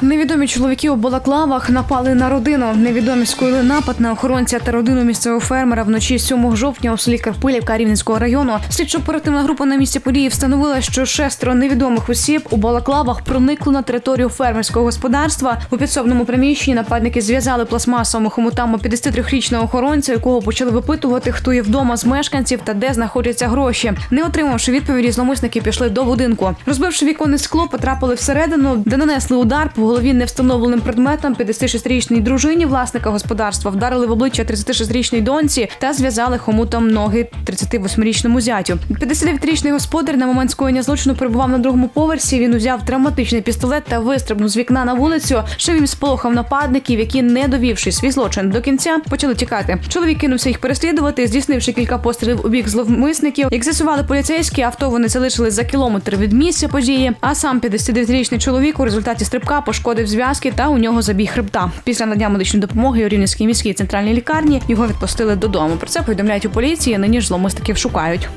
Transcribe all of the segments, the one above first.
Невідомі чоловіки у балаклавах напали на родину. Невідомі скоїли напад на охоронця та родину місцевого фермера вночі 7 жовтня у селі Карпилівка Рівненського району. Слідчо-оперативна група на місці події встановила, що 6 невідомих осіб у балаклавах проникли на територію фермерського господарства. У підсобному приміщенні нападники зв'язали пластмасовими хомутами 53-річного охоронця, якого почали випитувати, хто є вдома з мешканців та де знаходяться гроші. Не отримавши відповіді, зловмисники пішли до будинку. Розбивши віконне скло, потрапили всередину, де нанесли удар по голові невстановленим предметом 56-річній дружині власника господарства, вдарили в обличчя 36-річній доньці та зв'язали хомутом ноги 38-річному зятю. 59-річний господар на момент скоєння злочину перебував на другому поверсі. Він узяв травматичний пістолет та вистрибнув з вікна на вулицю. Шевім сполохав нападників, які, не довівши свій злочин до кінця, почали тікати. Чоловік кинувся їх переслідувати, здійснивши кілька пострілів у бік зловмисників. Як з'ясували поліцейські, авто вони залишили за кілометр від місця події, а сам 59-річний чоловік у результаті стрибка пошкодив зв'язки та у нього забій хребта. Після надання медичної допомоги у Рівненській міській центральній лікарні його відпустили додому. Про це повідомляють у поліції, нині ж зловмисників шукають.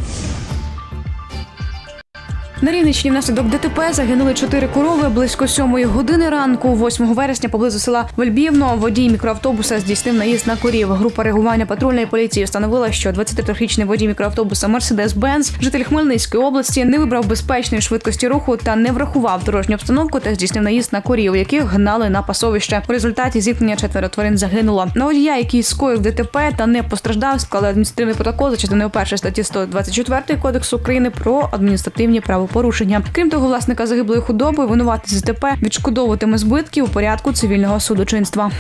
На Рівненщині внаслідок ДТП загинули 4 корови близько 7 години ранку. 8 вересня поблизу села Вельбівно водій мікроавтобуса здійснив наїзд на корів. Група реагування патрульної поліції встановила, що 23-річний водій мікроавтобуса «Мерседес-Бенц», житель Хмельницької області, не вибрав безпечної швидкості руху та не врахував дорожню обстановку та здійснив наїзд на корів, яких гнали на пасовище. У результаті зіткнення 4 тварин загинуло. На водія, який скоїв ДТП та не постраждав, склали адміністративний протокол за частиною 1 статті 124 Кодексу України про адміністративні правопорушення. Крім того, власника загиблої худоби винуватець з ДТП відшкодовуватиме збитки у порядку цивільного судочинства.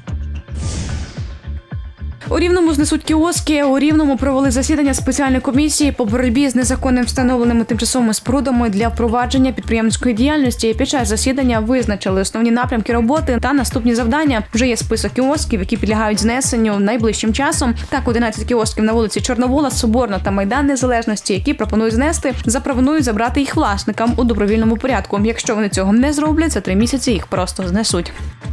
У Рівному знесуть кіоски. У Рівному провели засідання спеціальної комісії по боротьбі з незаконним встановленими тимчасовими спорудами для впровадження підприємницької діяльності. Під час засідання визначили основні напрямки роботи та наступні завдання. Вже є список кіосків, які підлягають знесенню найближчим часом. Так, 11 кіосків на вулиці Чорновола, Соборна та Майдан Незалежності, які пропонують знести, запропонують забрати їх власникам у добровільному порядку. Якщо вони цього не зроблять, за 3 місяці їх просто знесуть.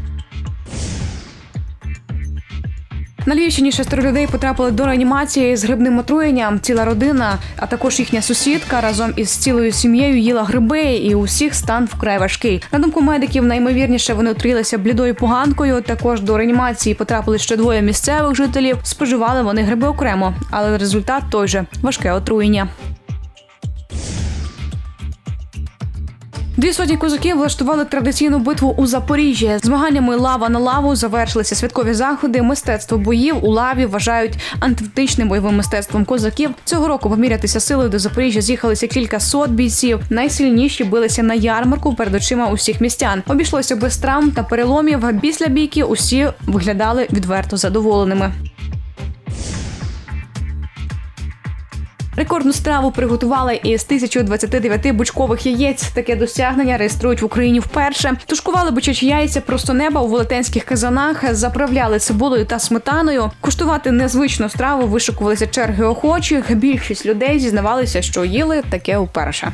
На Львівщині 6 людей потрапили до реанімації з грибним отруєнням. Ціла родина, а також їхня сусідка разом із цілою сім'єю їла гриби, і у всіх стан вкрай важкий. На думку медиків, наймовірніше вони отруїлися блідою поганкою. Також до реанімації потрапили ще 2 місцевих жителів. Споживали вони гриби окремо, але результат той же – важке отруєння. 200 козаків влаштували традиційну битву у Запоріжжі. Змаганнями лава на лаву завершилися святкові заходи. Мистецтво боїв у лаві вважають античним бойовим мистецтвом козаків. Цього року помірятися силою до Запоріжжя з'їхалися кількасот бійців. Найсильніші билися на ярмарку перед очима усіх містян. Обійшлося без травм та переломів. Після бійки усі виглядали відверто задоволеними. Рекордну страву приготували із 1029 бучкових яєць. Таке досягнення реєструють в Україні вперше. Тушкували бичачі яйця просто неба у велетенських казанах, заправляли цибулею та сметаною. Куштувати незвичну страву вишикувалися черги охочих. Більшість людей зізнавалися, що їли таке вперше.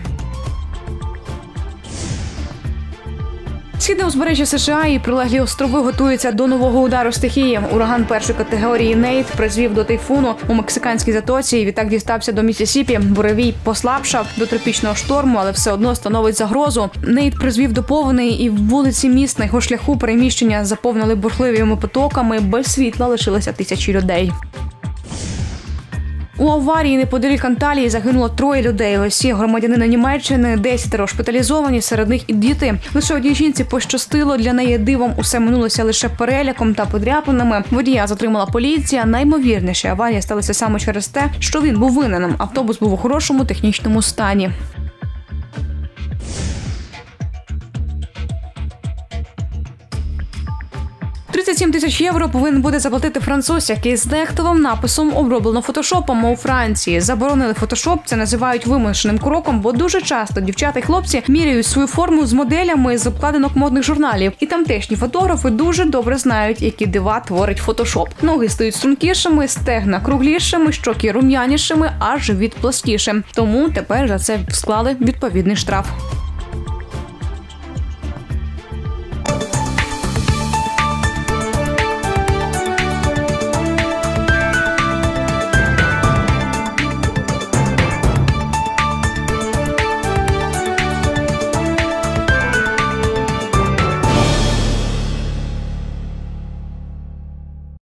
Східне узбережжя США і прилеглі острови готуються до нового удару стихії. Ураган першої категорії Нейт призвів до тайфуну у Мексиканській затоці і відтак дістався до Міссісіпі. Буревій послабшав до тропічного шторму, але все одно становить загрозу. Нейт призвів до повені, і вулиці міст на його шляху переміщення заповнили бурхливими потоками. Без світла лишилися тисячі людей. У аварії неподалік Анталії загинуло 3 людей. Усі громадянини Німеччини, 10 шпиталізовані, серед них і діти. Лише одній жінці пощастило, для неї дивом усе минулося лише переляком та подряпинами. Водія затримала поліція. Наймовірніше, аварія сталася саме через те, що він був винним. Автобус був у хорошому технічному стані. 37 тисяч євро повинен буде заплатити француз, який знехтував написом «Оброблено фотошопом» у Франції. Заборонили фотошоп, це називають вимушеним кроком, бо дуже часто дівчата й хлопці міряють свою форму з моделями з обкладинок модних журналів. І тамтешні фотографи дуже добре знають, які дива творить фотошоп. Ноги стають стрункішими, стегна круглішими, щоки рум'янішими, а живіт плоскішим. Тому тепер за це склали відповідний штраф.